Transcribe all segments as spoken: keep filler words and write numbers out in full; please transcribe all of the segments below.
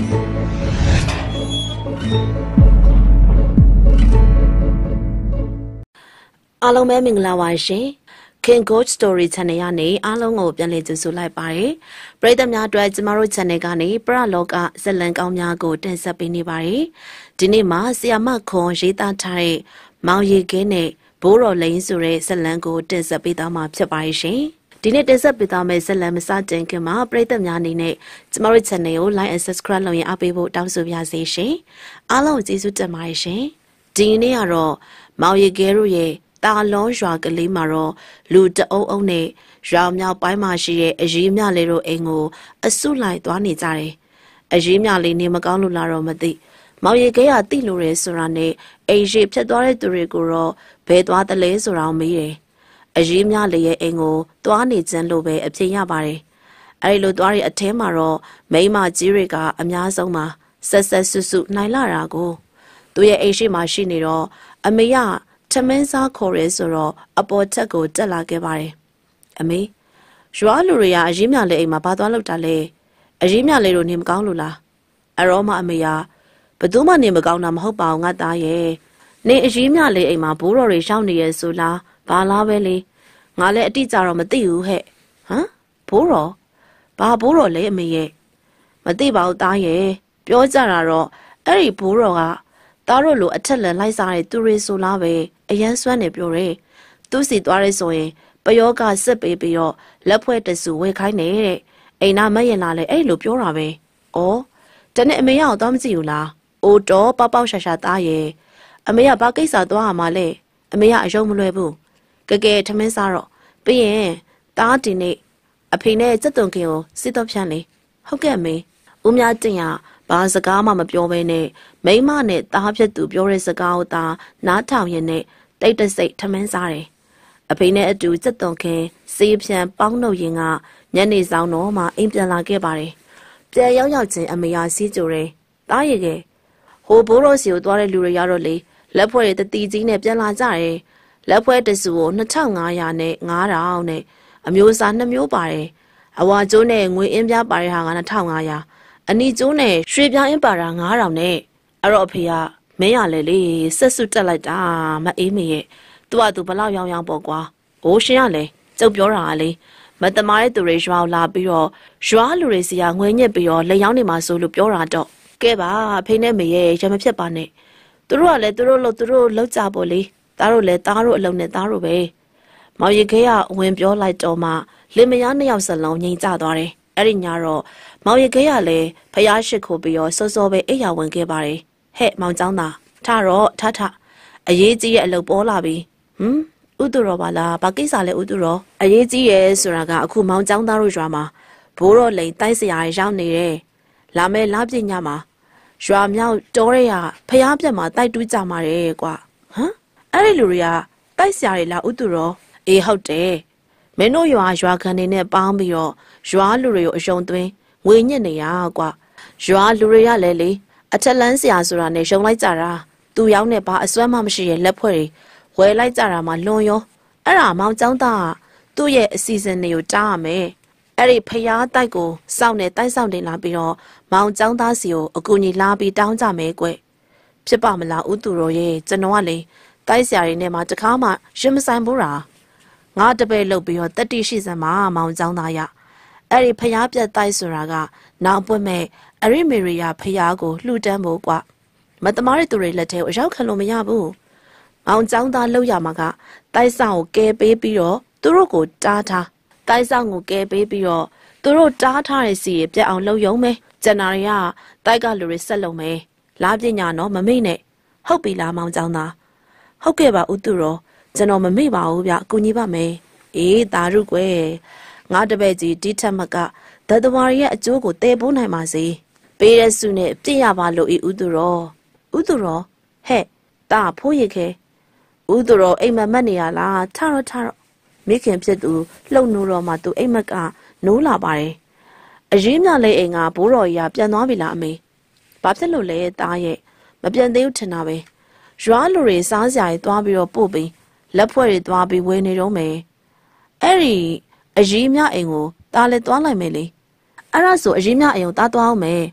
အားလုံးပဲမင်္ဂလာပါရှင် King Coach Story Channel ကနေအားလုံးကိုပြန်လည်ကြိုဆိုလိုက်ပါတယ်ပရိသတ်များအတွက်ကျမတို့ Channel ကနေပရလောကဇလံကောင်းများကိုတင်ဆက်ပေးနေပါတယ်ဒီနေ့မှာဆီယာမခွန်ရေးသားထားတဲ့မောင်ရီကင်းနဲ့ဘိုးတော်လိန်ဆိုတဲ့ဇလံကိုတင်ဆက်ပေးသွားမှာဖြစ်ပါတယ်ရှင်ဒီနေ့တင်ဆက်ပေးသွားမယ့်ဇလံမစတင်ခင်မှာပရိသတ်များအနေနဲ့ကျမတို့ Channel ကို Like and Subscribe လုပ်ရင်အားပေးဖို့တောင်းဆိုပါရစေရှင်အားလုံးကျေးဇူးတင်ပါတယ်ရှင်ဒီနေ့ကတော့မောင်ရီကဲတို့ရဲ့တာလုံးရွာကလေးမှာတော့လူတအုပ်အုပ်နဲ့ရွာမြောက်ပိုင်းမှာရှိတဲ့အရေးမြလေးတို့အိမ်ကိုအဆုလိုက်သွားနေကြတယ်။အရေးမြလေးနေမကောင်းလို့လာတော့မသိ။မောင်ရီကဲကတိလို့ရဲဆိုတာနဲ့အိမ်ရှိဖြတ်သွားတဲ့သူတွေကိုတော့ဘယ်သွားတလဲဆိုတာမေးတယ်။အရေးမြလေးရဲ့အိမ်ကိုသွားနေခြင်းလို့ပဲအဖြေရပါတယ်။အဲဒီလိုသွားတဲ့အထဲမှာတော့မိန်းမကြီးတွေကအများဆုံးပါဆက်ဆက်ဆွဆွနိုင်လာတာကိုသူရဲ့အိမ်ရှိမှရှိနေတော့အမေကထမင်းစားခေါ်ရဲဆိုတော့အပေါ်ချက်ကိုတက်လာခဲ့ပါတယ်အမေရွာလူတွေကအရေးမြလေးအိမ်မှာဘာသွားလောက်တာလဲအရေးမြလေးတို့နေမကောင်းလို့လားအရောမအမေကဘသူမှနေမကောင်းတာမဟုတ်ပါဘူးငါသားရဲ့နေအရေးမြလေးအိမ်မှာဘိုးတော်တွေရှောင်းနေရဲဆိုလားဘာလားပဲလေငါလည်းအတိအကျတော့မသိဘူးဟဲ့ဟမ်ဘိုးတော်ဘာဘိုးတော်လဲအမေရဲ့မသိပါဘူးသားရဲ့ပြောကြတာတော့အဲ့ဒီဘိုးတော်ကသားတို့လိုအထက်လန်လိုက်စားတဲ့သူတွေဆိုလားပဲအရန်စွမ်းနေပြောတယ်သူစီသွားရဲဆိုရင်ပယောကစစ်ပေးပြီးတော့လက်ဖွဲ့တဆူဝေခိုင်းနေတဲ့အိမ်နာမရင်လာလဲအဲ့လိုပြောတာပဲဩတနေ့အမေရောက်တော့မကြည့်ဘူးလားအိုတော့ပေါက်ပေါက်ရှာရှာသားရဲ့အမေကဘာကိစ္စသွားရမှာလဲအမေကအယုံမလွယ်ဘူးကကဲထမင်းစားတော့ပြီးရင်သားတင်နေအဖေနဲ့စက်သွန်ခင်ကိုစစ်တော့ဖြန်းလေဟုတ်ကဲ့မေဦးများတင်ရဘာစကားမှမပြောဘဲနဲ့မိမနဲ့သားဖြစ်သူပြောတဲ့စကားကိုသာနားထောင်ရင်းနဲ့တိတ်တဆိတ်ထမင်းစားတယ်။အဖေနဲ့အတူစက်သွန်ခင်စေးပြန်ပေါင်းနှုတ်ရင်ကညနေဆောင်တော့မှအိမ်ပြန်လာခဲ့ပါတယ်။ပြန်ရောက်ရောက်ချင်းအမေယာစီးကြိုတယ်။တားရခဲ့ဟိုဘိုးတော်စီကိုသွားတဲ့လူတွေရတော့လေလက်ဖွဲ့တွေတတိကြီးနဲ့ပြန်လာကြတယ်။လက်ဖွဲ့တစုကိုနှစ်ထောင်ငါးရာနဲ့ငါးထောင်နဲ့အမျိုးအစားနှစ်မျိုးပါတယ်။အဝါကျိုးနဲ့ငွေအင်းပြားပါတဲ့ဟာကနှစ်ထောင်ငါးရာအနီကျိုးနဲ့ရွှေပြားအင်းပါတာငါးထောင်နဲ့အဲ့တော့အဖေကမင်းရလေလေဆက်စွတ်တက်လိုက်တာမအေးမေရဲ့သူကသူဘလောက်ရောင်ရောင်ပေါ့ကွာအိုးရှင်ရလေကျုပ်ပြောတာကလေမတမားတဲ့သူတွေရွာလာပြီးတော့ရွာလူတွေစီကငွေညစ်ပြီးတော့လက်ရောင်းနေမှာဆိုလို့ပြောတာတော့ကဲပါအဖေနဲ့မေရဲ့ရမဖြစ်ပါနဲ့သူတို့ကလည်းသူတို့လို့သူတို့လောက်ကြပေါ့လေသားတို့လည်းသားတို့အလုံးနဲ့သားတို့ပဲမောင်ရီခဲကဝင်ပြောလိုက်တော့မှလင်မယားနှစ်ယောက်စလုံးငြိမ်ကြသွားတယ်အဲ့ဒီညတော့မောင်ရီခဲကလည်းဖျားရှိခိုးပြီးတော့စောစောပဲအိယာဝင်ခဲ့ပါတယ်ဟဲ့မောင်ကျောင်းသားထတော့ထထအရေးကြီးရဲ့အလုပ်ပေါ်လာပြီဟမ်ဥတုရောပါလားဘာကိစ္စလဲဥတုရောအရေးကြီးရဲ့ဆိုတာကအခုမောင်ကျောင်းသားတို့ရွာမှာဘိုးတော်လိန်တိုက်စရာရောက်နေတယ်လာမဲ့လပြည့်ညမှာရွာမြောက်တောရဲရဖျားပြက်မှာတိုက်တူးကြမှာတယ်ကွာဟမ်အဲ့ဒီလူတွေကတိုက်စရာတွေလားဥတုရောအေးဟုတ်တယ်မင်းတို့ရွာရွာခံနေနဲ့ပေါင်းပြီးတော့ရွာလူတွေကိုအယုံသွင်းငွေညစ်နေရကွာရွာလူတွေကလည်းလေအထက်လန်းစရာဆိုတာနဲ့ရှုံလိုက်ကြတာသူရောက်နေပါအစွမ်းမှမရှိရဲ့လက်ဖွဲ့တွေဝယ်လိုက်ကြတာမှလွန်ရောအဲ့ဒါမောင်ကျောင်းသားသူ့ရဲ့အစီအစဉ်တွေကိုတားရမယ်အဲ့ဒီဖျားတိုက်ကိုစောင့်နေတိုက်ဆောင်တင်လာပြီးတော့မောင်ကျောင်းသားစီကိုအကူကြီးလာပြီးတောင်းကြမယ်ကွဖြစ်ပါမလားဥသူတော်ရဲ့ကျွန်တော်ကလေတိုက်စရာတွေနဲ့မှတခါမှရင်မဆိုင်ဘူးလားငါတပည့်လုတ်ပြီးတော့တက်တိရှိစမ်းမမောင်ကျောင်းသားရအဲ့ဒီဖျားပြက်တိုက်ဆိုတာကနောက်ပွင့်မဲ့အရိမေရီယာဖျားကိုလှူဒန်းဖို့ကွမတမားတဲ့သူတွေလက်ထဲကိုအရောက်ခံလို့မရဘူးမောင်ကျောင်းသားလှုပ်ရမှာကတိုက်ဆောင်ကိုကဲပေးပြီးတော့သူတို့ကိုတားထားတိုက်ဆောင်ကိုကဲပေးပြီးတော့သူတို့တားထားတဲ့စီရပြက်အောင်လှုပ်ယုံမယ်ကျန်တာတွေကတိုက်ကလူတွေဆက်လုံမယ်လားပညာတော့မမေ့နဲ့ဟုတ်ပြီလားမောင်ကျောင်းသားဟုတ်ကဲ့ပါဥတုရောကျွန်တော်မမေ့ပါဘူးဗျအကူကြီးပါမယ်အေးတာရုကွယ်ငါတပည့်ကြီးဒီထက်မကဒသဝရီရဲ့အကျိုးကိုတည်ပိုးနိုင်ပါစေပေးတဲ့စုနဲ့ပြည့်ရပါလို့ဤဥသူရောဥသူရောဟဲ့တာဖိုးရခဲဥသူရောအိမ်မက်မက်နေရလားထတော့ထတော့မိခင်ဖြစ်သူလှုပ်နိုးတော့မှသူအိမ်မက်ကနိုးလာပါတယ်အရေးမြလေးအိမ်ကဘိုးတော်ကြီးကပြန်သွားပြီလားအမေဘာဖြစ်လို့လဲတာရဲ့မပြန်သေးဘူးထင်တာပဲရွာလူတွေစားစရာတွေသွားပြီးတော့ပို့ပြီးလက်ဖွဲ့တွေသွားပြီးဝယ်နေတော့မယ်အဲ့ဒီအရေးမြအိမ်ကိုတားလဲသွားလိုက်မယ်လေအဲ့ဒါဆိုအရေးမြအိမ်ကိုတားသွားအောင်မယ်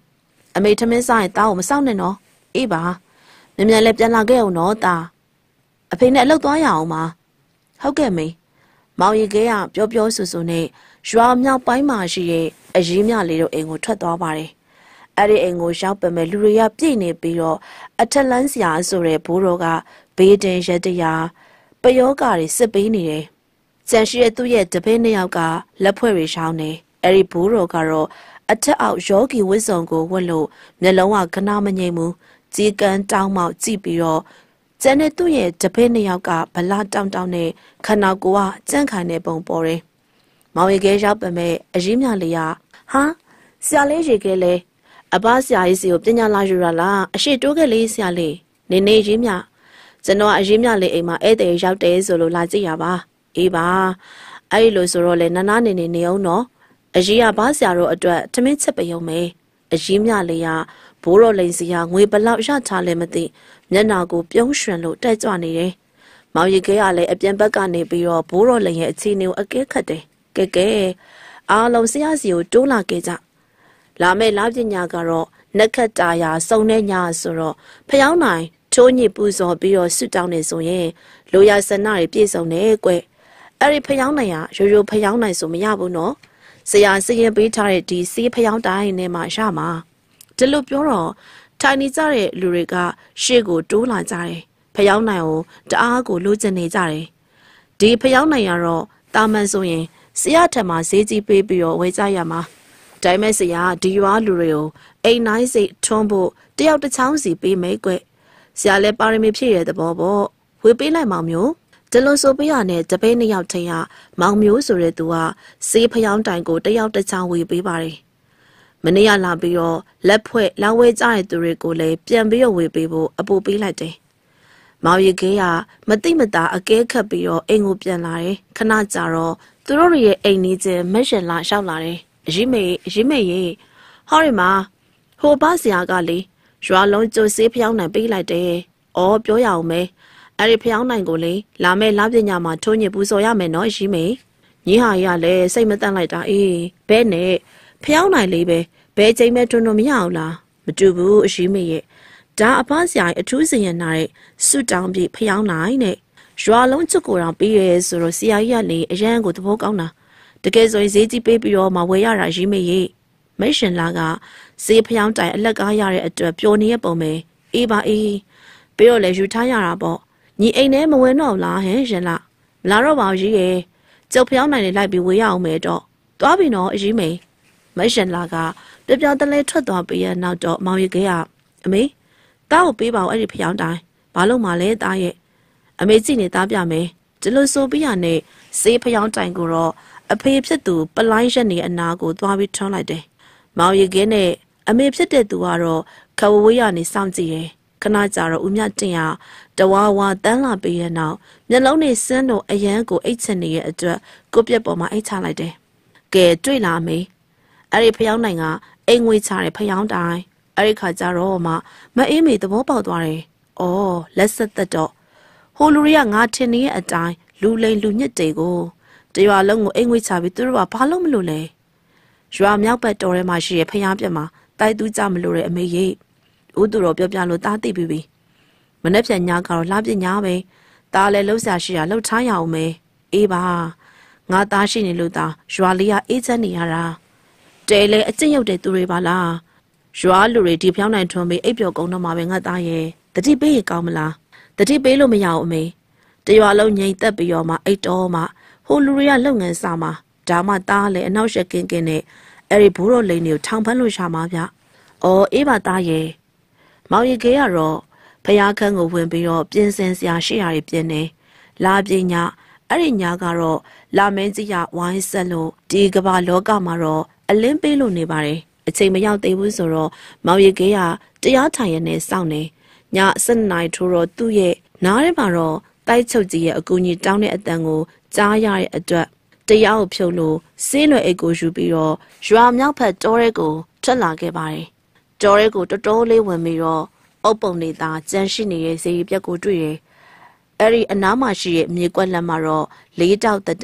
အမေထမင်းစားရင်တားကိုမစောင့်နဲ့နော်အေးပါမြန်မြန်လည်းပြန်လာခဲ့အောင်နော်တာအဖေနဲ့အလုပ်သွားရအောင်ပါဟုတ်ကဲ့မေမောင်ရီခဲကပြောပြောဆူဆူနဲ့ရွာမြောက်ပိုင်းမှာရှိတဲ့အရေးမြလေးတို့အိမ်ကိုထွက်သွားပါတယ်အဲ့ဒီအိမ်ကိုရောက်ပေမဲ့လူတွေကပြည့်နေပြီးတော့အထက်လန်းစရာဆိုတဲ့ဘိုးတော်ကဘေးတင်ရက်တရားပယောဂါတွေစစ်ပေးနေတယ်ကျန်ရှိတဲ့သူ့ရဲ့တပည့်နှစ်ယောက်ကလက်ဖွဲ့တွေရှောင်းနေအဲ့ဒီဘိုးတော်ကတော့အထက်အောက်ယောဂီဝတ်စုံကိုဝတ်လို့မျက်လုံးကကနာမငြိမ်ဘူးကြီးကန်းတောင်းမောက်ကြည့်ပြီးတော့ကျန်တဲ့သူ့ရဲ့တပည့်နှစ်ယောက်ကဗလာတောင်းတောင်းနဲ့ခန္ဓာကိုယ်ကကြန့်ခိုင်နေပုံပေါ်တယ်မောင်ရီခဲရောက်ပေမဲ့အရေးမြလေးကဟာဆရာလေးရေခဲလေအဘဆရာကြီးစီကိုပညာလာယူရလားအရှိတိုးကလေးဆရာလေးနေနေရေးမြကျွန်တော်အရေးမြလေးအိမ်မှာဧည့်သည်ရောက်တယ်ဆိုလို့လာကြည့်ရပါအေးပါအဲ့လိုဆိုတော့လေနနာနေနေနေအောင်နော်အရေးကဘာဆရာတို့အတွက်ထမင်းချက်ပယုံမယ်အရေးမြလေးကဘိုးတော်လိန်စီကငွေဘလောက်ရထားလဲမသိမျက်နာကိုပြုံးရွှင်လို့တက်ကြွနေတယ်မောင်ရီခဲကလည်းအပြန်ဘက်ကနေပြီးတော့ဘိုးတော်လိန်ရဲ့အခြေအနေကိုအကဲခတ်တယ်ကဲကဲအားလုံးဆရာစီကိုတိုးလာခဲ့ကြလာမဲ့လားပညာကတော့နက်ခတ်တာယာစုံတဲ့ညဆိုတော့ဖျောင်းနိုင်ချိုးညစ်ပူဇော်ပြီးတော့ဆွတောင်းနေဆိုရင်လိုရာဆန္ဒတွေပြည့်စုံတယ်ကွအဲ့ဒီဖျောင်းနိုင်ဟာရိုးရိုးဖျောင်းနိုင်ဆိုမရဘူးနော်ဆရာစရင်ပေးထားတဲ့ဒီစီးဖျောင်းတိုင်းနဲ့မှရမှာဒီလိုပြောတော့ထိုင်နေကြတဲ့လူတွေကရှေ့ကိုတိုးလာကြတယ်ဖျောင်းနိုင်ကိုတအားကိုလိုချင်နေကြတယ်ဒီဖျောင်းနိုင်ကတော့တာမန်ဆိုရင်ဆရာထံမှာဈေးကြီးပေးပြီးတော့ဝယ်ကြရမှာဒါပေမဲ့ဆရာဒီရွာလူတွေကိုအိမ်နိုင်စိတ်ထွန်းဖို့တယောက်တစ်ချောင်းစီပေးမယ်ကွဆရာလည်းပါရမီဖြည့်ရတဲ့ဘောပေါ့ဝေပေးလိုက်မောင်မျိုးဒီလိုဆိုပေးရတဲ့တပိတ်နှစ်ယောက်ထင်ရမောင်မျိုးဆိုတဲ့သူကစေးဖျောင်းတိုင်ကိုတယောက်တစ်ချောင်းဝေပေးပါတယ်မနေ့ကလာပြီးတော့လက်ဖွဲ့လာဝဲကြတဲ့သူတွေကိုလည်းပြန်ပြီးတော့ဝေပေးဖို့အပူပေးလိုက်တယ်မောင်ရီခဲကမတိမတာအကဲခတ်ပြီးတော့အိမ်ကိုပြန်လာတယ်ခဏကြာတော့သူတို့ရဲ့အိမ်ကြီးချင်းမက်ရှင်လာလျှောက်လာတယ်အရင်မေအရင်မေရေဟောရီမာဟိုဘာဆရာကလေရွာလုံးကျိုးစေးဖျောင်းနိုင်ပေးလိုက်တယ်အော်ပြောရအောင်မဲအဲ့ဒီဖျောင်းနိုင်ကိုလေလာမဲ့လားပညာမှာထိုးညစ်ပူဇော်ရမယ်နော်ရှိမေညီဟာကြီးကလည်းစိတ်မတန့်လိုက်တာအေးဘဲနဲ့ဖျောင်းနိုင်လေးပဲဘဲချိန်မဲ့ထွန်းထွန်းမရအောင်လားမတူဘူးအရှိမေရဲ့ဒါအဖဆရာအထူးစင်ရနာတဲ့စွတောင်းပြဖျောင်းနိုင်တဲ့ရွာလုံးချုပ်ကိုတောင်ပြီးရဲဆိုတော့ဆရာကြီးကလေအရန်ကိုသဘောကောင်းတာတကယ်ဆိုရင်ဈေးကြီးပေးပြီးတော့မှဝယ်ရတာရှိမေရဲ့မိတ်ရှင်လာကဈေးဖျောင်းတိုင်အလက်ကားရတဲ့အတွက်ပျော်နေတဲ့ပုံပဲအေးပါအေးပြီးတော့လည်းယူထားရတာပေါ့ညီအိမ်ထဲမဝင်တော့လားဟင်ရှင်လားမလာတော့ပါဘူးရဲ့ကျုပ်ဖျောင်းနိုင်နေလိုက်ပြီးဝေးရအောင်မယ်တော့သွားပြီနော်အရင်မေမိတ်ရှင်လာကပြပြတလဲထွက်သွားပြီးရနောက်တော့မောင်ရီခဲကအမေတားကိုပေးပါဦးအဲ့ဒီဖျောင်းတိုင်ဘာလို့မှလဲတားရဲ့အမေကြည့်နေသားပြမယ်ဒီလိုဆိုပြီးရနဲ့စေးဖျောင်းတိုင်ကိုတော့အဖေဖြစ်သူပလိုင်းရက်နေအနာကိုသွားပြီးထွန်းလိုက်တယ်မောင်ရီခဲနဲ့အမေဖြစ်တဲ့သူကတော့ခဝဝေးရနေစောင့်ကြည့်တယ်ခဏကြာတော့ဦးမြတင်ရတဝါဝါတန်းလာပြီးရဲ့နောက်မျက်လုံးနဲ့စင်းတို့အရန်ကိုအိတ်ချင်နေတဲ့အတွက်ကိုပြက်ပေါ်မှာအိတ်ချလိုက်တယ်ကဲတွေ့လားမေအဲ့ဒီဖျောင်းနိုင်ကအိမ်ငွေချတဲ့ဖျောင်းတိုင်အဲ့ဒီခါကျတော့မှမအေးမေသဘောပေါက်သွားတယ်အော်လက်ဆက်သက်တော့ဟိုလူတွေကငါထင်နေတဲ့အတိုင်းလူလိန်လူညစ်တွေကိုတရွာလုံးကိုအိမ်ငွေချပြီးသူတို့ကဘာလို့မလို့လဲရွာမြောက်ဘက်တော်ထဲမှာရှိတဲ့ဖျားပြက်မှာတိုက်သူကြမလို့တဲ့အမေကြီးဦးသူတော်ပြောပြလို့တားသိပြီပြီမနေ့ပြန်ညကတော့လှပြညာပဲတားလည်းလှုပ်ရှားရှိရလှုပ်ထားရအောင်မေအေးပါငါသားရှိနေလို့သားရွာလေးကအေးချမ်းနေရတာတဲလေအကျင့်ရောက်တဲ့သူတွေပါလားရွာလူတွေဒီဖျောင်းနိုင်ထွန်းပြီးအိပ်ပျော်ကုန်တော့မှာပဲငါသားရဲ့တတိပေးရင်ကောင်းမလားတတိပေးလို့မရအောင်အမေတရွာလုံးငြိမ်သက်ပြီးတော့မှအိတ်တော်မှဟိုလူတွေကလုပ်ငန်းစားမှာဒါမှသားလည်းအနောက်ရှက်ကင်းကင်းနဲ့အဲ့ဒီဘူးတော်လိန်တွေကိုထောင်ဖမ်းလို့ရှာမှာဗျအော်အေးပါသားရဲ့မောင်ရီခဲကတော့ဖျားခန်းကိုဝင်ပြီးတော့ပြင်ဆင်စရာရှိရာတွေပြင်နေလာပြင်းညအဲ့ဒီညကတော့လာမင်းကြီးကဝိုင်းဆက်လို့ဒီကမ္ဘာလောကမှာတော့အလင်းပေးလို့နေပါတယ်အချိန်မရောက်သေးဘူးဆိုတော့မောင်ရီခဲကတရားထိုင်ရနေစောင့်နေညစနေနိုင်ထိုးတော့သူ့ရဲ့နားထဲမှာတော့တိုက်ချုပ်ကြီးရဲ့အကူကြီးတောင်းတဲ့အတန်ကိုကြားရတဲ့အတွက်တရားကိုဖြုတ်လို့ဆေးလွယ်အိတ်ကိုယူပြီးတော့ရွာမြောက်ဖက်တောရဲကိုထွက်လာခဲ့ပါတယ်တောရဲကိုတော်တော်လေးဝင်ပြီးတော့အုပ်ပုံနေတာကြမ်းရှိနေတဲ့ဇေယျပြက်ကိုတွေ့တယ်အဲ့ဒီအနားမှာရှိတဲ့မြေကွက်လက်မှာတော့လေးတောက်တတန်း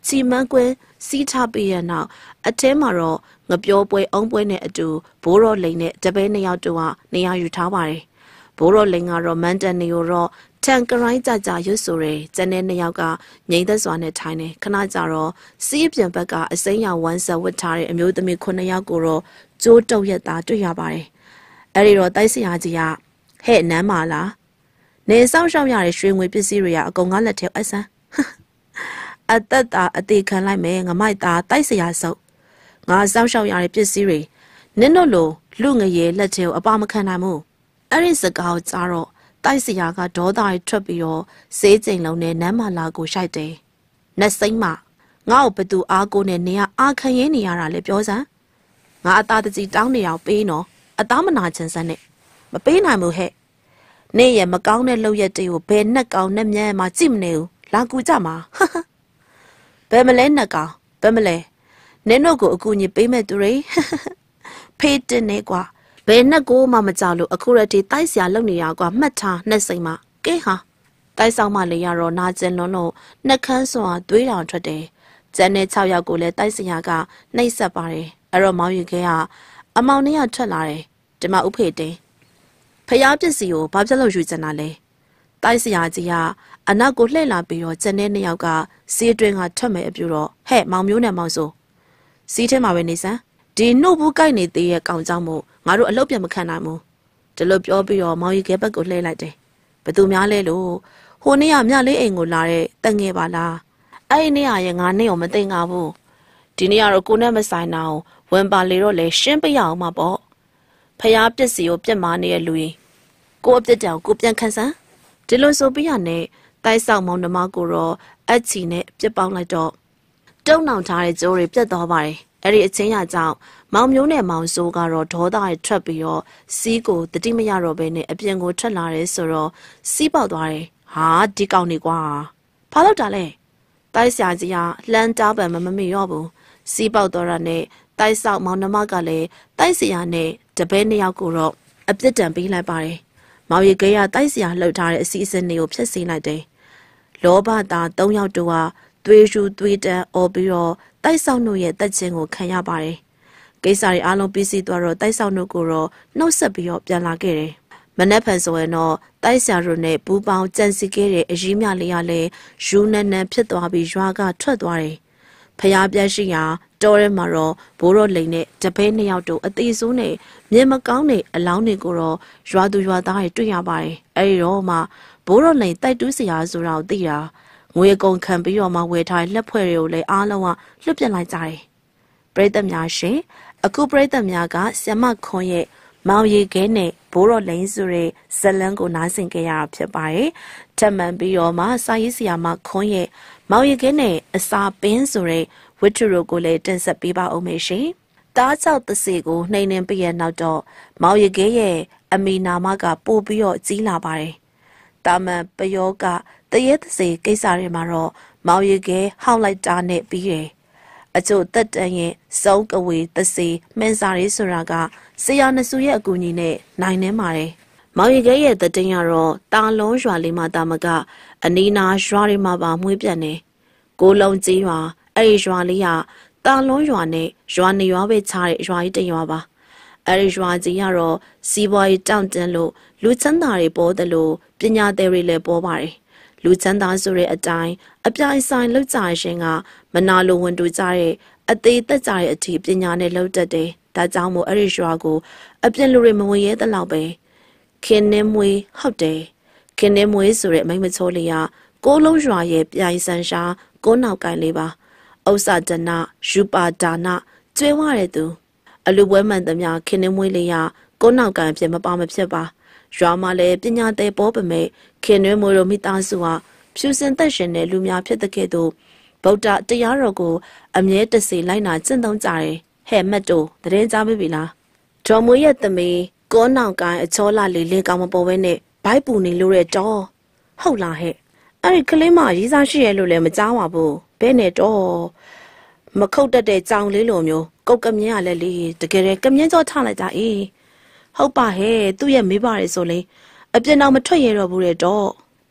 ချီမန်းကွင်းစီးထားပြီးရနောက်အထဲမှာတော့ငပြောပွဲအုံးပွဲနဲ့အတူဘိုးတော်လိန်နဲ့တပည့်နှစ်ယောက်တို့ကနေရာယူထားပါတယ်ဘိုးတော်လိန်ကတော့မန်တန်နေကိုတော့ထန်ကရိုင်းကြကြရွတ်ဆိုတယ်ကျန်တဲ့နှစ်ယောက်ကငိမ့်သက်စွာနဲ့ထိုင်နေခဏကြတော့စီးပြန်ဘက်ကအစိမ်းရောင်ဝမ်းဆက်ဝတ်ထားတဲ့အမျိုးသမီးခုနှစ်ယောက်ကိုတော့ကျိုးတုပ်ရက်သားတွေ့ရပါတယ်အဲ့ဒီတော့တိုက်စရာကြီးကဟဲ့နမ်းပါလားနေဆောင်ရှောက်ရတဲ့ရွှေငွေပစ္စည်းတွေကအကုန်ငါလက်ထဲအဆန်းအသက်တာအသေးခံလိုက်မယ်ငမိုက်သားတိုက်စရာစုပ်ငါဆောင်ရှောက်ရတဲ့ပစ္စည်းတွေနင်းတို့လိုလူငရေလက်ထဲကိုအပါမခံနိုင်ဘူးအဲ့ဒီစကားကိုကြားတော့တိုက်စရာကဒေါသတွေထွက်ပြီးတော့စေးကျိန်လုံးနဲ့နမ်းမလာကိုရှိုက်တယ်။နတ်စိမ့်မငါ့ကိုဘသူအားကိုနဲ့နေရအာခံရင်းနေရတာလေပြောစမ်းငါအသားတကြီးတောင်းနေအောင်ပေးနော်အသားမနာချင်စမ်းနဲ့မပေးနိုင်ဘူးဟဲ့နေရမကောင်းတဲ့လောက်ရက်တွေကိုဘယ်နှက်ကောင်နဲ့မြန်းမှကြည့်မနေဘူးလာကူကြမှာဘယ်မလဲနှက်ကောင်ဘယ်မလဲနင်းတို့ကိုအကူအညီပေးမဲ့သူတွေဖေးတင်နေကွာဘယ်နှက်ကိုမှမကြောက်လို့အခုရတီတိုက်စရာလုပ်နေရကွာမှတ်ထားနှက်စိမ့်မကဲဟာတိုက်ဆောင်မလေးရတော့နာကျင်လွန်းလို့နှက်ခမ်းစွာသွေးတောင်ထွက်တယ်ကျန်တဲ့၆ယောက်ကိုလည်းတိုက်စရာကနှိပ်စက်ပါတယ်အဲ့တော့မောင်ရီခဲကအမောင်နဲ့ရထွက်လာတယ်ဒီမှာဥဖေတင်ဖျားပစ္စည်းကိုဘာဖြစ်လို့ယူချင်တာလဲတိုက်စရာကြီးကအနောက်ကိုလှည့်လာပြီးတော့ကျန်တဲ့နှစ်ယောက်ကစီးတွင်းကထွက်မယ်အပြူတော့ဟဲ့မောင်မျိုးနဲ့မောင်ဆိုစီးထဲမှာပဲနေစမ်းဒီနှုတ်ဘူးကိုက်နေသေးရဲ့ကောင်ကြောင့်မို့ငါတို့အလုပ်ပြန်မခံနိုင်ဘူးဒီလိုပြောပြီးတော့မောင်ရီခဲဘက်ကိုလှည့်လိုက်တယ်ဘသူများလဲလို့ဟိုနေ့ကမြလေးအိမ်ကိုလာတဲ့တန်ငယ်ပါလားအဲ့ဒီနေ့ကရဲ့ငါနဲ့ရောမသိငါဘူးဒီနေ့ကတော့ကိုနဲ့မဆိုင်တာအောင်ဝင်ပါလေတော့လေရှင်းပြရအောင်မှာပေါ့ဖျားပစ္စည်းကိုပြက်မာနေတဲ့လူကြီးကိုအပြစ်တောင်ကိုပြန်ခံစမ်းဒီလိုဆိုပြီးရနဲ့တိုက်ဆောက်မောင်နှမကိုတော့အချီနဲ့ပြက်ပေါင်းလိုက်တော့တုံနှောင်ထားတဲ့ကြိုးတွေပြက်သွားပါတယ်အဲ့ဒီအချင်းရကြောင့်မောင်မျိုးနဲ့မောင်စိုးကတော့ဒေါသတွေထွက်ပြီးတော့စီးကိုတတိမရတော့ဘဲနဲ့အပြင်ကိုထွက်လာတယ်ဆိုတော့စီးပေါက်သွားတယ်ဟာဒီကောင်နေကွာဘာလို့တာလဲတိုက်ဆရာကြီးကလှမ်းတားပံမမမေ့ရောဘူးစီးပေါက်သွားတာနဲ့တိုက်ဆောက်မောင်နှမကလည်းတိုက်ဆရာနဲ့တပည့်နှစ်ယောက်ကိုတော့အပြစ်ဒဏ်ပေးလိုက်ပါတယ်မောင်ရီခဲကတိုက်ဆရာလှုပ်ထားတဲ့အစီအစဉ်တွေကိုဖျက်ဆီးလိုက်တယ်လောဘသား၃ယောက်တို့ကသွေးရှူသွေးတန်းအော်ပြီးတော့တိုက်ဆောက်တို့ရဲ့တက်ချင်းကိုခံရပါတယ်ကိစ္စတွေအားလုံးပြီးစီးသွားတော့တိုက်ဆောက်တို့ကိုတော့နှုတ်ဆက်ပြီးတော့ပြန်လာခဲ့တယ်မနက်ဖြန်ဆိုရင်တော့တိုက်ဆရာတို့နဲ့ပူပေါင်းကြံစီခဲ့တဲ့အကြီးမြလေးကလည်းယူနန်းနန်းဖြစ်သွားပြီးရွာကထွက်သွားတယ်ဖျားပြက်ရှိရာတော်ရဲမှာတော့ဘိုးတော်လိန်နဲ့တပည့်နှစ်ယောက်တို့အသေးဆိုးနဲ့မြင်မကောင်းတဲ့အလောင်းတွေကိုတော့ရွာသူရွာသားတွေတွေ့ရပါတယ်အဲဒီတော့မှဘိုးတော်လိန်တိုက်တူးစရာဆိုတော့သိတာငွေကုန်ခံပြီးတော့မှဝယ်ထားလက်ဖွဲ့တွေကိုလည်းအားလုံးကလွတ်ပြလိုက်ကြတယ်ပရိသတ်များရှင်အခုပရိသတ်များကဆ iam ခွန်ရဲ့မောင်ရီခဲနဲ့ဘိုးတော်လိန်ဆိုတဲ့ဇလန်းကိုနားဆင်ကြရတာဖြစ်ပါတယ်ထပ်မံပြီးတော့မှစာရေးဆရာမခွန်ရဲ့မောင်ရီခဲနဲ့အစာပင်းဆိုတဲ့ဝတ္ထုတို့ကိုလည်းတင်ဆက်ပေးပါဦးမယ်ရှင်တားချောက်သစေကိုနှိမ်နှင်းပြီးရနောက်တော့မောင်ရီခဲရဲ့အမိနာမကပို့ပြီးတော့ကြီးလာပါတယ်တာမန်ပယောကတရေသစေကိစ္စတွေမှာတော့မောင်ရီခဲဟောက်လိုက်တာနဲ့ပြီးတယ်အချို့တက်တန်ရဲ့စုံကဝေသစေမင်းစာရေးဆိုတာကဆရာနစုရဲ့အကူအညီနဲ့နိုင်နေပါတယ်မောင်ရီခဲရဲ့တတင်ရတော့တာလုံးရွာလေးမှာတာမကအနီးနာရွာတွေမှာပါမွေးပြတ်နေကိုလုံးကြီးရွာအဲ့ဒီရွာလေးကတာလုံးရွာနဲ့ရွာနေရွာပဲခြားတဲ့ရွာကြီးတရွာပါအဲ့ဒီရွာကြီးကတော့စီးပွားရေးတောင့်တန်းလို့လူချမ်းသာတွေပေါ်တယ်လို့ပညာသည်တွေလည်းပေါ်ပါတယ်လူချမ်းသာဆိုတဲ့အတိုင်းအပြိုင်ဆိုင်လောက်ကြရှင်ကမနာလိုဝန်တူကြတဲ့အသေးသက်ကြတဲ့အထိပညာနဲ့လှုပ်တတ်တယ်ဒါကြောင့်မို့အဲ့ဒီရွာကိုအပြင်လူတွေမဝင်ရဲတဲ့လောက်ပဲခင်နှင်းမွေးဟုတ်တယ်ခင်နှင်းမွေးဆိုတဲ့အမိမချိုးလေးကကိုလုံးရွာရဲ့ပြိုင်ဆန်ရှားကိုနောက်ကိုင်လေးပါဥစ္စာဒနာယူပါဒါနာကျွဲဝတဲ့သူအလူပွဲမှန်သမျှခင်နှင်းမွေးလေးကကိုနောက်ကိုင်ဖြစ်မပါမဖြစ်ပါရွာမှာလည်းပညာသည်ပေါ်ပမဲ့ခင်နှင်းမွေးတို့မိသားစုဟာဖြူစင်သက်ရှင်တဲ့လူများဖြစ်တဲ့ကဲ့သို့ဗုဒ္ဓတရားတော်ကိုအမြဲတစေလိုက်နာကျင့်သုံးကြတယ်ဟဲ့မတ်တို့တရင်ကြားပြီလားဒေါ်မွေရဲ့သမီးကိုနောက်ကိုင်အချောလာလေးလေးကောင်မပေါ်ဘဲနဲ့ဘိုက်ပူနေလို့တဲ့တော်ဟုတ်လားဟဲ့အဲ့ဒီကလေးမရေးစားရှိရဲ့လို့လည်းမကြားပါဘူးဘဲနဲ့တော့မခုတ်တတ်တဲ့ကြောင်လေးလိုမျိုးကုတ်ကမြင်းရလဲလေတကယ်ကမြင်းကြောထလိုက်ကြအေးဟုတ်ပါဟဲ့သူ့ရဲ့မိဘတွေဆိုလေအပြင်တော့မထွက်ရတော့ဘူးတဲ့တော့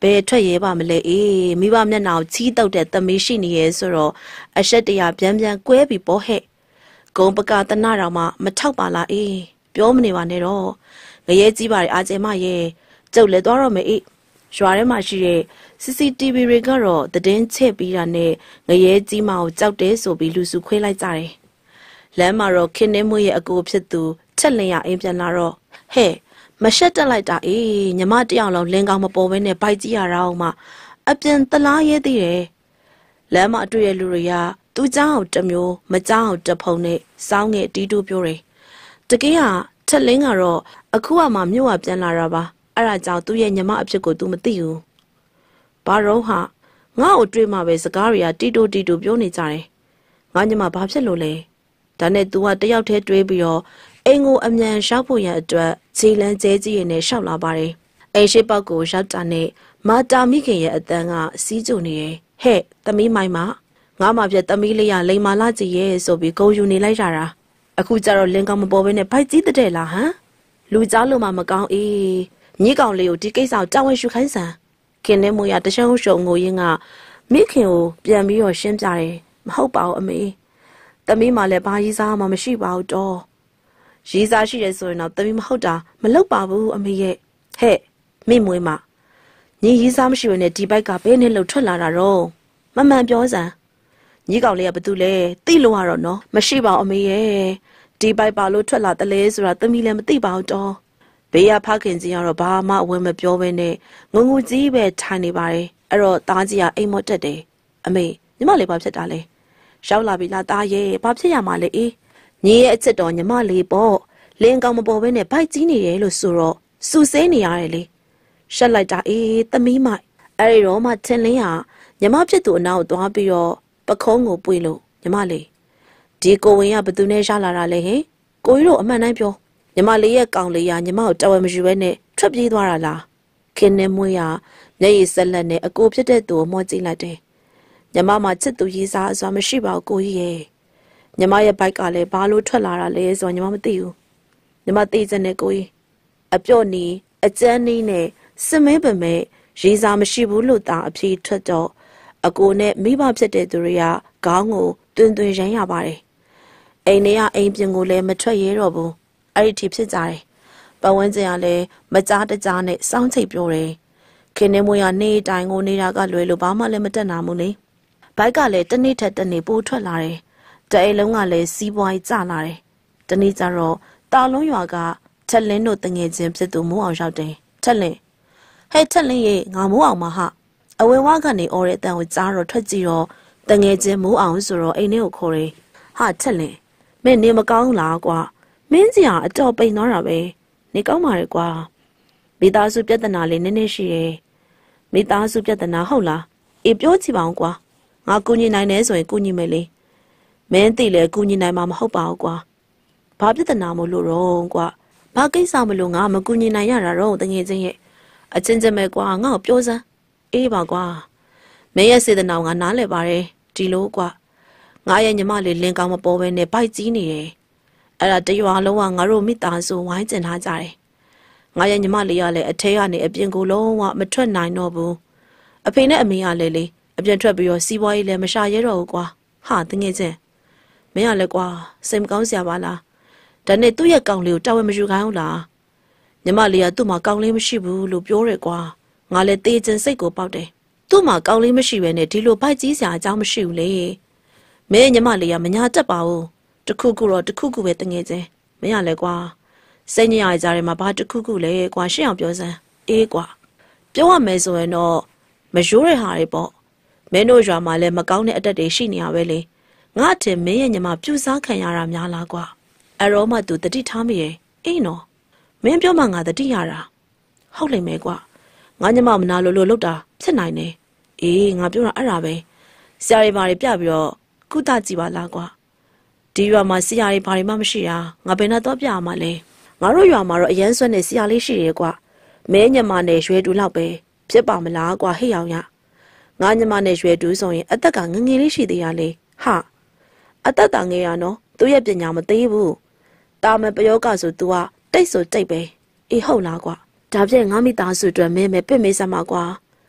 ဘယ်ထွက်ရဲပါမလဲအေးမိဘမျက်နှာကိုချီးတုပ်တဲ့သမီးရှိနေရဲ့ဆိုတော့အဆက်တရပြန်ပြန်ကွဲပြီးပေါ့ဟဲ့ဂုံပကတနာတော်မှမထောက်ပါလားအေးပြောမနေပါနဲ့တော့ငရဲကြီးပါရဲ့အာကျဲမရဲ့ကျုပ်လည်းသွားတော့မယ်အေးရွာထဲမှာရှိတဲ့ C C T V တွေကတော့သတင်းချက်ပြီးတာနဲ့ငရဲကြီးမကိုကြောက်တယ်ဆိုပြီးလူစုခွေးလိုက်ကြတယ်လမ်းမှာတော့ခင်းနေမွေးရဲ့အကိုဖြစ်သူချက်လင်ရအိမ်ပြန်လာတော့ဟဲ့မရှက်တက်လိုက်တာအေးညီမတယောက်လုံးလင်းကောင်းမပေါ်ဘဲနဲ့ဘိုက်ကြီးရတာအောင်မှအပြင်တလားရဲသေးတယ်လမ်းမှာတွေ့ရလူတွေကသူเจ้าတမျိုးမเจ้าတဖုံနဲ့စောင်းငယ်တီးတူးပြောတယ်တကယ်ကထက်လင်းကတော့အခုကမှမြို့ကပြန်လာတာပါအဲ့ဒါကြောင့်သူ့ရဲ့ညီမအဖြစ်ကို तू မသိဘူးဘာတော့ဟာငါ့ကိုတွေ့မှပဲစကားတွေကတီးတူးတီးတူးပြောနေကြတယ်ငါညီမဘာဖြစ်လို့လဲဒါနဲ့ तू ကတယောက်တည်းတွေးပြီးတော့အိမ်ကိုအမြန်ရှောက်ဖို့ရန်အတွက်ခြေလန်းကျဲကြီးရည်နဲ့ရှောက်လာပါတယ်အိမ်ရှိပေါက်ကိုရောက်တာနဲ့မာတာမိခင်ရဲ့အတန်းကစီးကြုံနေတယ်ဟဲ့သမီးမိုင်းမငါမှပြသမီးလေးရလိန်မာလာကြည့်ရဲ့ဆိုပြီးဂုံယူနေလိုက်ကြတာအခုကျတော့လင်းကောင်းမပေါ်ဘဲနဲ့ဘိုက်ကြီးတဲ့လားဟမ်လူကြားလို့မှမကောင်းအေးညစ်ကောင်လေးကိုဒီကိစ္စကိုကြောက်ဝဲရှုခိုင်းစမ်းခင်နဲ့မွေရတရှုံရှုံငိုရင်းကမိခင်ကိုပြန်ပြီးတော့ရှင်းပြတယ်မဟုတ်ပါဘူးအမေသမီးမှလည်းဘာကြီးစားမှမရှိပါဘူးတော့ရေးစားရှိတယ်ဆိုရင်တော့သမီးမဟုတ်တာမလုပ်ပါဘူးအမေရဲ့ဟဲ့မိမွေးမညီရေးစားမရှိဘဲနဲ့ဒီဘိုက်ကဘယ်နဲ့လှုပ်ထွက်လာတာတော့မမှန်ပြောစမ်းညီကောင်လေးကဘာတူလဲသိလို့ရတော့နော်မရှိပါဘူးအမေရဲ့ဒီဘိုက်ပါလို့ထွက်လာတလဲဆိုတာသမီးလည်းမသိပါဘူးတော့ဘေးရဖခင်ကြီးကတော့ဘာမှအဝဲမပြောဘဲနဲ့ငုံငူကြီးပဲထိုင်နေပါတယ်အဲ့တော့သားကြီးကအိမ်မော့တက်တယ်အမေညီမလေးဘာဖြစ်တာလဲရောက်လာပြီလားသားရဲ့ဘာဖြစ်ရမှာလဲအေးညီရဲ့အချစ်တော်ညီမလေးပေါ့လင်းကောင်းမပေါ်ဘဲနဲ့ဘိုက်ကြီးနေတယ်လို့ဆိုတော့စူဆဲနေရတယ်လေရှက်လိုက်တာအေးသမီးမိုက်အဲ့ဒီတော့မှထင်လင်းဟာညီမဖြစ်သူအနောက်သွားပြီးတော့ပခုံးကိုပွေလို့ညီမလေးဒီကိုဝင်ကဘသူနဲ့ရလာတာလဲဟင်ကိုကြီးတို့အမှန်တိုင်းပြောညီမလေးရဲ့ကောင်လေးကညီမကိုတဝဲမယူဘဲနဲ့ထွက်ပြေးသွားတာလားခင်နေမွေးကမျက်ရည်ဆက်လက်နဲ့အကိုဖြစ်တဲ့သူကိုမော့ကြည့်လိုက်တယ်ညီမမှာချစ်သူရေးစားအစွာမရှိပါဘူးကိုကြီးရဲ့ညီမရဲ့ဘိုက်ကလည်းဘာလို့ထွက်လာတာလဲဆိုတော့ညီမမသိဘူးညီမသိစနဲ့ကိုကြီးအပြော့နီးအကျန်းနီးနဲ့စမဲပမဲရေးစားမရှိဘူးလို့သာအဖြေထွက်တော့အကိုနဲ့မိဘဖြစ်တဲ့သူတွေကခေါင်းကိုတွင်တွင်ရမ်းရပါတယ်အိမ်ထဲကအိမ်ပြင်ကိုလည်းမထွက်ရဲတော့ဘူးအဲ့ဒီထိဖြစ်ကြတယ်ပတ်ဝန်းကျင်ကလည်းမကြားတကြားနဲ့စောင်းချိတ်ပြောတယ်ခင်နေမွေးကနေတိုင်ကိုနေတာကလွယ်လို့ဘာမှလည်းမတက်နိုင်ဘူးလေဘိုက်ကလည်းတနေ့ထက်တနေ့ပိုးထွက်လာတယ်တအိမ်လုံးကလည်းစီးပွားကျလာတယ်တနေ့ကျတော့တာလုံးရွာကထက်လင်းတို့တငယ်ချင်းဖြစ်သူမိုးအောင်ရောက်တယ်ထက်လင်းဟဲ့ထက်လင်းရေငါမိုးအောင်မဟာအဝဲဝါကနေအော်တဲ့အတန်ကိုကြားတော့ထွက်ကြည့်တော့တငယ်ချင်းမိုးအောင်ဆိုတော့အိမ်ထဲကိုခေါ်တယ်ဟာထက်လင်းမင်းနေမကောင်းလားကွာမင်းကြီးကအတော်ပိန်သွားတာပဲနေကောင်းပါရဲ့ကွာမိသားစုပြဿနာလေးနည်းနည်းရှိရဲ့မိသားစုပြဿနာဟုတ်လားအေးပြောကြည့်ပါဦးကွာငါကူညီနိုင်တယ်ဆိုရင်ကူညီမယ်လေမင်းသိလဲကူညီနိုင်မှာမဟုတ်ပါဘူးကွာဘာပြဿနာမို့လို့တော့ကွာဘာကိစ္စမလို့ငါမကူညီနိုင်ရတာတော့တငယ်ချင်းရဲ့အချင်းချင်းပဲကွာငါ့ကိုပြောစမ်းအေးပါကွာမင်းရဲ့စေတနာကနားလဲပါတယ်ဒီလိုကွာငါရဲ့ညီမလေးလင်းကောင်းမပေါ်ပဲနဲ့ဘိုက်ကြီးနေတယ်အဲ့ဒါတရွာလုံးကငါတို့မိသားစုဝိုင်းကျင်ထားကြတယ်ငါရဲ့ညီမလေးကလည်းအထဲကနေအပြင်ကိုလုံးဝမထွက်နိုင်တော့ဘူးအဖေနဲ့အမေကလည်းလေအပြင်ထွက်ပြီးတော့စီးပွားရေးလည်းမရှာရဲတော့ဘူးကွာဟာတငယ်ချင်းမင်းကလည်းကွာစိတ်မကောင်းစရာပါလားဒါနဲ့သူ့ရဲ့ကောင်လေးကိုတာဝန်မယူခိုင်းဘူးလားညီမလေးကသူ့မှာကောင်လေးမရှိဘူးလို့ပြောတယ်ကွာငါလည်းတေးချင်စိတ်ကိုပေါက်တယ်သူ့မှာကောင်လေးမရှိဘဲနဲ့ဒီလိုဘိုက်ကြီးစရာအကြောင်းမရှိဘူးလေမင်းညီမလေးကမညာတက်ပါဘူးတခုခုတော့တခုခုပဲတငယ်ချင်းမင်းကလည်းကွာစိတ်ညစ်ရကြတယ်မှာဘာတခုခုလဲကွာရှင်းအောင်ပြောစမ်းအေးကွာပြောရမယ်ဆိုရင်တော့မရိုးတဲ့ဟာတွေပေါ့မင်းတို့ရွာမှာလည်းမကောင်းတဲ့အတက်တွေရှိနေရပဲလေငါထင်မင်းရဲ့ညီမပြူစားခံရတာများလားကွာအရောမှသူတတိထားမိရဲ့အေးနော်မင်းပြောမှငါတတိရတာဟုတ်လိမ့်မယ်ကွာငါညီမမနာလို့လို့လောက်တာဖြစ်နိုင်တယ်အေးငါပြောတာအဲ့ဒါပဲဆရာတွေဘာတွေပြပြီးတော့ကုသကြည့်ပါလားကွာဒီရွာမှာဆရာတွေဘာတွေမှမရှိတာငါဘယ်နဲ့တော့ပြရမှာလဲငါတို့ရွာမှာတော့အရန်ဆွနဲ့ဆရာလေးရှိတယ်ကွာမဲညမနဲ့ရွှဲတူလောက်ပဲဖြစ်ပါမလားကွာဟိတ်အောင်ရငါညမနဲ့ရွှဲတူဆိုရင်အသက်ကငငယ်လေးရှိသေးရလေဟာအသက်တာငယ်ရနော်သူ့ရဲ့ပညာမသေးဘူးတာမပယောကဆို तू ကတိတ်ဆိုတိတ်ပဲအေးဟုတ်လားကွာဒါဖြင့်ငါမိသားစုအတွက်မင်းမဲပြစ်မေးစမ်းပါကွာ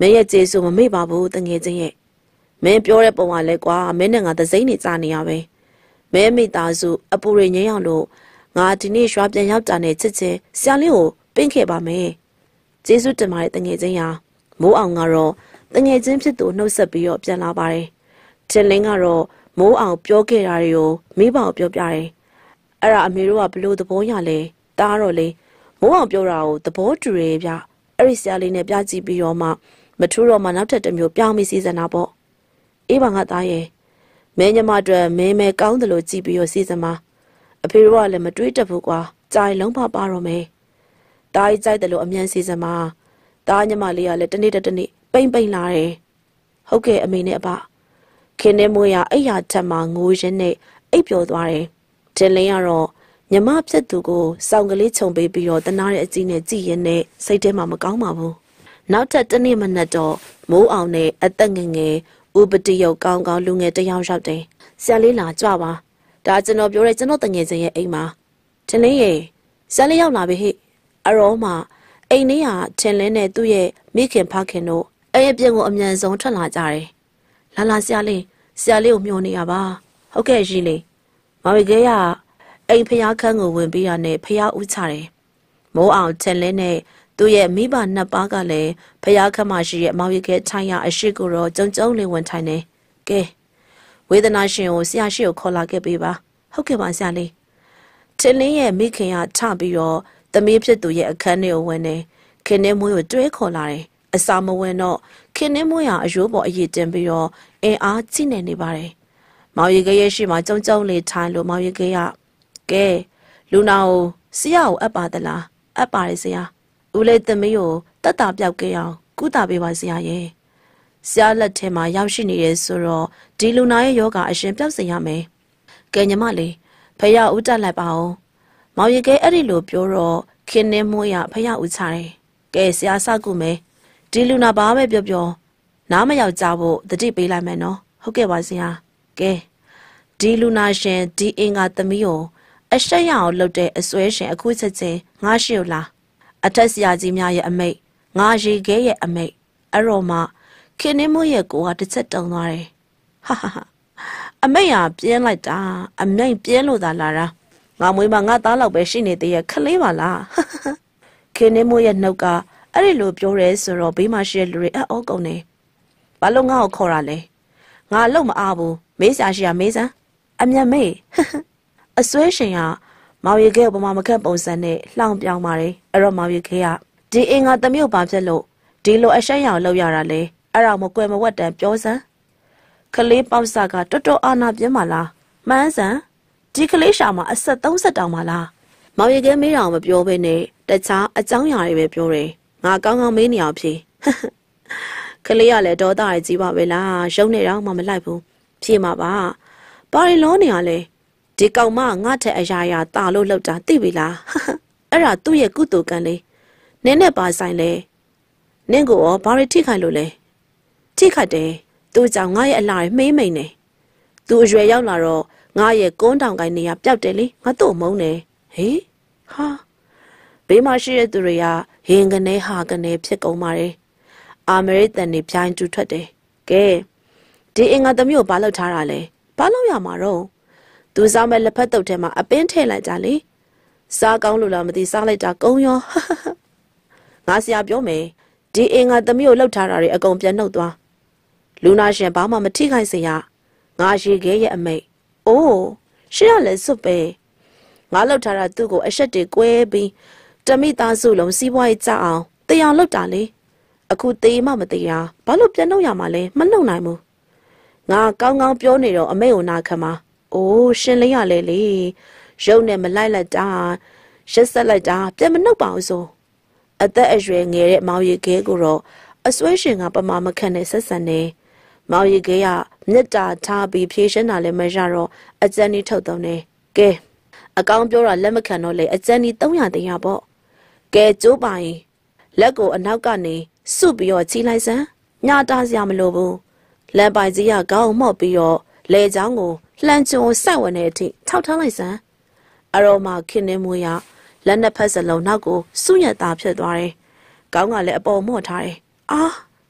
ရဲ့ကျေးဇူးမမေ့ပါဘူးတငယ်ချင်းရဲ့မင်းပြောတဲ့ပုံကလည်းကွာမင်းနဲ့ငါသစိမ့်နေကြနေရပဲမင်းမိသားစုအပူရိငင်းအောင်လို့ငါဒီနေ့ရွာပြန်ရောက်တာနဲ့ချစ်ချင်းဆရာလေးကိုပင့်ခဲ့ပါမယ်ကျေးဇူးတင်ပါတယ်တငယ်ချင်းရာမိုးအောင်ကတော့တငယ်ချင်းဖြစ်သူနှုတ်ဆက်ပြီးတော့ပြန်လာပါတယ်တင်လင်းကတော့မိုးအောင်ပြောခဲ့တာတွေကိုမိဘကိုပြောပြတယ်အဲ့ဒါအမေတို့ကဘလို့သဘောရလဲတားတော့လေမိုးအောင်ပြောတာကိုသဘောတူရဗျအဲ့ဒီဆရာလေးနဲ့ပြကြည့်ပြီးတော့မှမထူးတော့မှနောက်ထပ်တစ်မျိုးပြောင်းပြီးစီစဉ်တာပေါ့အေးပါငါသားရဲ့မင်းညမအတွက်မင်းမဲကောင်းတယ်လို့ကြည့်ပြီးတော့စီစဉ်မှာအဖေတို့ကလည်းမတွေးတတ်ဘူးကွာကြာရင်လုံးဖပါတော့မယ်တားကြီးကြိုက်တယ်လို့အမြန်စီစဉ်မှာတားညမလေးကလည်းတနေ့တစ်နေ့ပိမ့်ပိမ့်လာတယ်ဟုတ်ကဲ့အမေနဲ့အဖခင်နဲ့မွေးရအိယာထက်မှငိုရင်းနဲ့အိပ်ပျော်သွားတယ်တင်လင်းကတော့ညမဖြစ်သူကိုစောင့်ကလေးခြုံပေးပြီးတော့တနာတဲ့အကြည့်နဲ့ကြည်ရင်နဲ့စိတ်ထဲမှာမကောင်းပါဘူးနောက်ထပ်တနေ့မနက်တော့မိုးအောင်နဲ့အသက်ငယ်ငယ်ဥပတိယုတ်ကောင်းကောင်းလူငယ်တယောက်ရောက်တယ်ဆရာလေးလာကြွပါဒါကျွန်တော်ပြောတဲ့ကျွန်တော်တငယ်ချင်းရဲ့အိမ်မှာတင်လင်းရေဆရာလေးရောက်လာပြီဟိအရောမှာအိမ်လေးဟာတင်လင်းနဲ့သူ့ရဲ့မိခင်ဖခင်တို့အဲ့အပြင်ကိုအမြန်ဆုံးထွက်လာကြတယ်လာလာဆရာလေးဆရာလေးကိုမျှော်နေရပါဟုတ်ကဲ့ရှိလေမောင်ရီကရအိမ်ဖျားခန်းကိုဝင်ပြီးရနဲ့ဖျားဦးချတယ်မိုးအောင်တင်လင်းနဲ့သူ့ရဲ့မိဘနှစ်ပါးကလည်းဖျားခန်းမှာရှိတဲ့မောင်ရီကထိုင်ရအရှိကိုတော့ကြုံကြုံလေးဝင်ထိုင်နေကဲဝေဒနာရှင်ကိုဆရာရှိကိုခေါ်လာခဲ့ပေးပါဟုတ်ကဲ့ပါဆရာလေးတင်လင်းရဲ့မိခင်ကထပြီးတော့သမီးဖြစ်သူရဲ့အခန်းထဲကိုဝင်နေခင်နဲ့မွေးကိုတွဲခေါ်လာတယ်အစာမဝင်တော့ခင်နဲ့မွေးရအရိုးပေါ်အရည်တင်ပြီးတော့အင်အားကြီးနေနေပါတယ်မောင်ရီကရဲ့ရှိမှကြုံကြုံလေးထိုင်လို့မောင်ရီကရကဲလူနာကိုဆရာကိုအပ်ပါသလားအပ်ပါတယ်ဆရာဦးလေးသမီးကိုတက်တာပြောက်ခဲ့အောင်ကုသပေးပါဆရာရဲ့ဆရာလက်ထဲမှာရောက်ရှိနေတယ်ဆိုတော့ဒီလူနာရဲ့ယောဂအရှင်ပြောက်စေရမယ်ကဲညီမလေးဖယားဦးတက်လိုက်ပါဦးမောင်ရီကအဲ့ဒီလိုပြောတော့ခင်နဲ့မွေးရဖယားဦးချတယ်ကဲဆရာစကုမယ်ဒီလူနာဘာပဲပြောပြောနားမရောက်ကြဖို့တတိပေးလိုက်မယ်နော်ဟုတ်ကဲ့ပါဆရာကဲဒီလူနာရှင်ဒီအင်္ဂါသမီးကိုအရှက်ရအောင်လုပ်တဲ့အစွဲရှင်အခုချက်ချင်းငါရှိလားအထက်ဆရာကြီးများရဲ့အမိတ်ငါရေခဲရဲ့အမိတ်အဲ့တော့မှခင်နေမို့ရဲ့ကိုကတစ်ချက်တုံသွားတယ်ဟာဟာအမိတ်ဟာပြင်းလိုက်တာအမိတ်ပြင်းလို့သာလာတာငါမွေးမငါသားလောက်ပဲရှိနေသေးရဲ့ခလေးပါလားခင်နေမို့ရဲ့နှုတ်ကအဲ့ဒီလိုပြောရဲဆိုတော့ဘေးမှာရှိတဲ့လူတွေအော်ကုန်နေဘာလို့ငါ့ကိုခေါ်တာလဲငါလုံမအားဘူးမေးစာရှိရမေးစမ်းအမျက်မေးအစွဲရှင်ကမောင်ရီခဲကိုပမာမခက်ပုံစံနဲ့လှောင်ပြောင်းပါတယ်အဲ့တော့မောင်ရီခဲကဒီအင်္ဂါသမီးကိုဘာဖြစ်လို့ဒီလိုအရှက်ရအောင်လုပ်ရတာလဲအဲ့ဒါမကွယ်မဝတ်တန်ပြောစမ်းခလေးပေါက်စကတော်တော်အာနာပြင်းပါလားမှန်းစမ်းဒီကလေးရှာမှာအဆက်သုံးဆက်တောင်ပါလားမောင်ရီခဲမေးတာမပြောဘဲနဲ့တခြားအကြောင်းအရာတွေပဲပြောတယ်ငါကောင်းကောင်းမေးနေအောင်ဖြေကလေးကလည်းဒေါသရကြီးပါပဲလားရုံနေတော့မှမလိုက်ဘူးဖြေမှာပါဘာရီလုံးနေရလဲဒီကောင်မငါ့ထက်အရာရာတာလို့လောက်တာသိပြီလားအဲ့ဒါသူ့ရဲ့ကုသိုလ်ကံလေးနင်းနဲ့ပါဆိုင်လဲနင်းကိုရောဘာရီထိခိုက်လို့လဲထိခိုက်တယ်သူ့ကြောင့်ငါရဲ့အလားရမှေးမိန်နေသူအရွယ်ရောက်လာတော့ငါရဲ့ကုန်းတောင်ကိုင်းနေရပျောက်တယ်လေငါတို့မုန်းတယ်ဟေးဟာဘေးမှာရှိတဲ့သူတွေကရင်ကနေဟာကနေဖြစ်ကုန်ပါတယ်အာမေရိကန်နေပြိုင်တူထွက်တယ်ကဲဒီအင်္ဂါသမီးကိုဘာလုပ်ထားတာလဲဘာလုပ်ရမှာတော့သူစားမဲ့လက်ဖက်တုပ်ထဲမှာအပင်းထည့်လိုက်ကြလေစားကောင်းလို့လားမသိစားလိုက်တာကုန်းရောငါဆရာပြောမယ်ဒီအင်္ဂါသမီးကိုလှုပ်ထားတာတွေအကုန်ပြန်နှုတ်သွားလူနာရှင်ဘာမှမထိခိုက်စေရငါရေခဲရဲ့အမိတ်အိုးရှေ့ရလဲစွတ်ပဲငါလှုပ်ထားတာသူ့ကိုအဆက်တွေကွဲပြီးတမိသားစုလုံးစီးပွားရေးကြအောင်တရားလှုပ်တာလေအခုသေးမှမသေးတာဘာလို့ပြန်နှုတ်ရမှာလဲမနှုတ်နိုင်ဘူးငါကောင်းကောင်းပြောနေတော့အမေကိုနာခံမှာအိုးရှင်လေးရလေလေရုပ်နဲ့မလိုက်လိုက်တာရက်ဆက်လိုက်တာပြန်မနှုတ်ပါဘူးဆိုအသက်အရွယ်ငယ်တဲ့မောင်ရီခဲကိုတော့အစွဲရှင်ကပမာမခန့်နဲ့ဆက်ဆံနေမောင်ရီခဲကမြတ်တာထားပြီးဖြေရှင်းတာလည်းမရတော့အကျဉ်းကြီးထုတ်သုံးနေကဲအကောင်ပြောတာလက်မခံတော့လေအကျဉ်းကြီးသုံးရာတင်ရပေါ့ကဲကျိုးပါရင်လက်ကိုအနောက်ကနေစုပြီးတော့ချီလိုက်စမ်းညတာစရာမလိုဘူးလမ်းပိုင်ကြီးကခေါင်းမော့ပြီးတော့လေချောင်းကိုလှမ်းကျုံဆက်ဝင်တဲ့အထိထောက်ထားလိုက်စမ်းအရောမှာခင်နေမွေးရလက်နှစ်ဖက်စလုံးနောက်ကိုစုညက်သားဖြစ်သွားတယ်ခေါင်းကလည်းအပေါ်မော့ထားတယ်အာ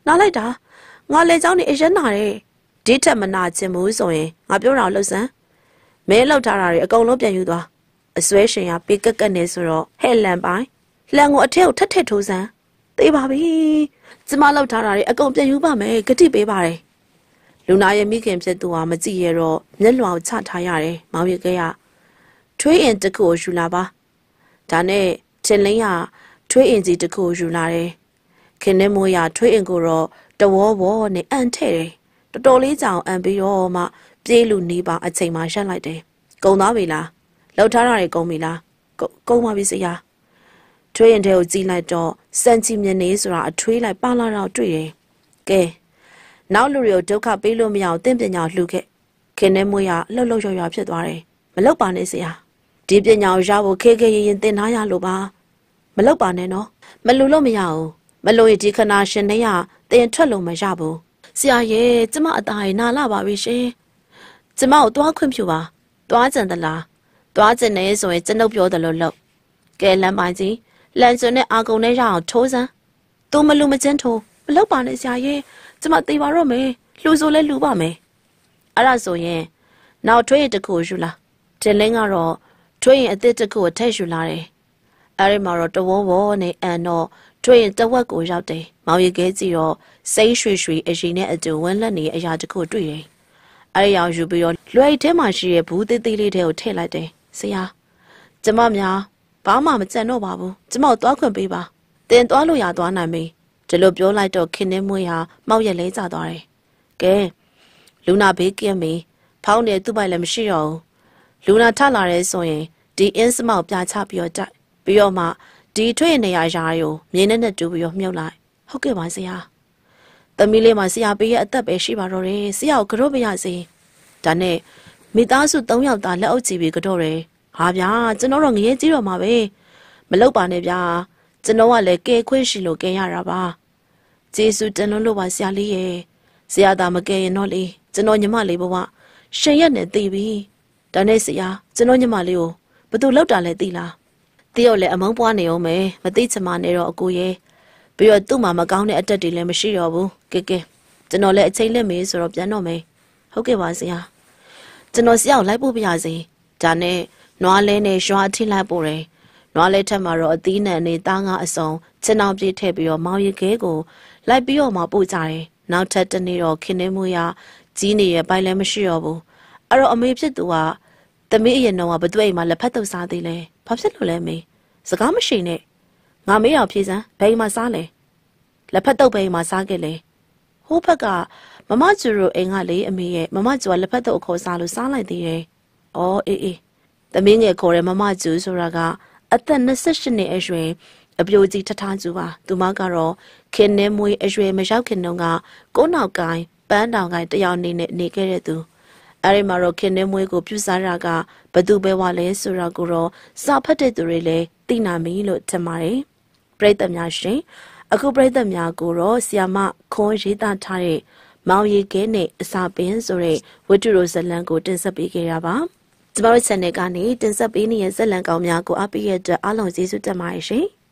နားလိုက်တာငါလေเจ้าနေအရင်နာတယ်ဒီထက်မနာချင်ဘူးဆိုရင်ငါပြောတာလှုပ်စမ်းမင်းလှုပ်ထားတာတွေအကုန်လုံးပြန်ယူသွားအစွဲရှင်ရပေးကက်ကက်နေဆိုတော့ဟဲ့လန်ပိုင်းလန်ကိုအထက်ကိုထက်ထက်ထိုးစမ်းသေးပါပြီကျမလှုပ်ထားတာတွေအကုန်ပြန်ယူပါမယ်ဂတိပေးပါတယ်လူနာရဲ့မိခင်ဖြစ်သူဟာမကြည့်ရတော့မျက်လွှာကိုချထားရတယ်မောင်ရကဲရထွေးရင်တခုကိုယူလာပါဒါနဲ့တင်လင်းရထွေးရင်ကြီးတခုကိုယူလာတယ်ခင်နဲ့မိုးရထွေးရင်ကိုတော့တဝေါဘောနဲ့အန်ထဲ့တယ်တော်တော်လေးကြောင်အန်ပြီးတော့မှပြေးလူနေပါအချိန်မှရက်လိုက်တယ်ကုံသွားပြီလားလှုပ်ထားတာတွေကုံပြီလားကုံပါပြီစရာထွေးရင်တဲ့ကိုကြည့်လိုက်တော့စံချီမျက်နှာဆိုတာအထွေးလိုက်ပါလာတော့တွေ့တယ်ကဲနောက်လူတွေကိုဒုက္ခပေးလို့မရအောင်တင့်ပညာလှူခဲ့ခင်နဲ့မွေးရလှုပ်လှုပ်ရွရွဖြစ်သွားတယ်မလောက်ပါနဲ့စရာဒီပညာကိုရဖို့ခေခေရင်ရင်သင်ထားရလို့ပါမလောက်ပါနဲ့နော်မလူလို့မရဘူးမလို့ရဒီခနာရှင်နဲ့ရတင်ထွက်လို့မရဘူးဆရာရဲ့ကျမအသားရနာလာပါပြီရှင်ကျမကိုသွားခွင့်ပြုပါသွားကြံသလားသွားကြံနေဆိုရင်ကျွန်ုပ်ပြောတယ်လို့လို့ကဲလမ်းပိုင်းကြီးလန်စွန်နဲ့အာကုံနဲ့ရအောင်ထိုးစမ်းသူမလူမချင်းထိုးမလောက်ပါနဲ့ဆရာရဲ့ကျမသေးပါတော့မယ်လှူဆိုလဲလှူပါမယ်အဲ့ဒါဆိုရင်နောက်ထွေးရင်တခုယူလာတင်လင်းကတော့ထွေးရင်အစ်စ်တခုကိုထည့်ယူလာတယ်အဲ့ဒီမှာတော့တဝေါဝေါနဲ့အန်တော့ထွေးရင်တဝက်ကိုရောက်တယ်မောင်ရကဲကြည့်တော့စိတ်ရွှေရွှေအရင်နဲ့အတူဝန်းလက်နေအရာတခုတွေ့တယ်အဲ့ဒီအောင်ယူပြီးတော့လွယ်ထဲမှာရှိတဲ့ဘူးသေးသေးလေးတွေကိုထည့်လိုက်တယ်ဆရာကျမများဘာမှမကြံတော့ပါဘူးကျမကိုသွားခွင့်ပေးပါတင်သွားလို့ရသွားနိုင်ပြီဒီလိုပြောလိုက်တော့ခင်နှင်းမွေးဟာမောက်ရက်လဲကျသွားတယ်ကဲလူနာဘေးကင်းပြီဖောင်းနေသူ့ပိုက်လည်းမရှိတော့ဘူးလူနာထလာရဲဆိုရင်ဒီအင်းစမောက်ပြချပြီးတော့တိုက်ပြီးတော့မှဒီထွေးနေရရာကိုမြင်းနဲ့နဲ့တူပြီးတော့မြုပ်လိုက်ဟုတ်ကဲ့ပါဆရာသမီးလေးမှာဆရာပေးရဲ့အသက်ပဲရှိပါတော့တယ်ဆရာကိုကြော့ပြရစီဒါနဲ့မိသားစု၃ယောက်သားလက်အုပ်ချပြီးကြော့တယ်ဟာဗျာကျွန်တော်တော့ငရဲကြီးတော့မှာပဲမလောက်ပါနဲ့ဗျာကျွန်တော်ကလည်းကဲခွင့်ရှိလို့ကဲရတာပါကျေးဇူးတင်လို့ပါဆရာလေးရဲ့ဆရာသာမကဲရင်တော့လေကျွန်တော်ညီမလေးဘဝရှင်ရက်နဲ့သိပြီဒါနဲ့ဆရာကျွန်တော်ညီမလေးကိုဘသူလောက်တာလဲသိလားသိရောလဲအမုန်းပွားနေအောင်မယ်မသိချင်မှနေတော့အကိုရဲ့ပြီးတော့သူ့မှာမကောင်းတဲ့အတက်တွေလည်းမရှိတော့ဘူးကဲကဲကျွန်တော်လည်းအချိန်လက်မေးဆိုတော့ပြန်တော့မယ်ဟုတ်ကဲ့ပါဆရာကျွန်တော်ဆရာကိုလိုက်ပို့ပြရစီဒါနဲ့နွားလဲနဲ့ရွာထိလိုက်ပို့တယ်နွားလဲထက်မှာတော့အသီးနှံနဲ့သားငါအစုံချင်အောင်ပြေးထည့်ပြီးတော့မောင်ရခဲကိုလိုက်ပြီးတော့မှပို့ကြတယ်နောက်ထပ်တနေ့တော့ခင်နေမွေးရကြီးနေရဲ့ပိုင်လည်းမရှိတော့ဘူးအဲ့တော့အမေဖြစ်သူကသမီးအရင်တော့ဘသူ့အိမ်မှာလက်ဖက်တုပ်စားသေးလဲဘာဖြစ်လို့လဲမေစကားမရှိနဲ့ငါမေးတော့ဖြေစမ်းဘယ်မှာစားလဲလက်ဖက်တုပ်ဘယ်မှာစားခဲ့လဲဟိုးဘက်ကမမကျူရိုအိမ်ကလေအမေရဲ့မမကျူကလက်ဖက်တုပ်အခေါ်စားလို့စားလိုက်သေးတယ်အော်အေးအေးသမီးငယ်ခေါ်တဲ့မမကျူဆိုတာကအသက်၂၈နှစ်အရွယ်အပြိုကြီးထထားကျူပါသူမကတော့ခင်နေမွေးအရွယ်မရောက်ခင်တုန်းကကိုးနောက်ကိုင်းပန်းတောင်ကိုင်းတယောက်နေနဲ့နေခဲ့တဲ့သူအဲ့ဒီမှာတော့ခင်နေမွေးကိုပြုစားတာကဘသူပဲဝါလဲဆိုတော့ကိုတော့စာဖတ်တဲ့သူတွေလည်းသိနာမီလို့ထင်ပါတယ်ပရိသတ်များရှင်အခုပရိသတ်များကိုတော့ဆီယာမခွန်ရေးသားထားတဲ့မောင်ရီကဲနဲ့အစာပင်ဆိုတဲ့ဝတ္ထုရိုဇလံကိုတင်ဆက်ပေးခဲ့တာပါကျမတို့ channel ကနေတင်ဆက်ပေးနေတဲ့ဇလံကောင်းများကိုအားပေးရတဲ့အားလုံးကျေးဇူးတင်ပါတယ်ရှင်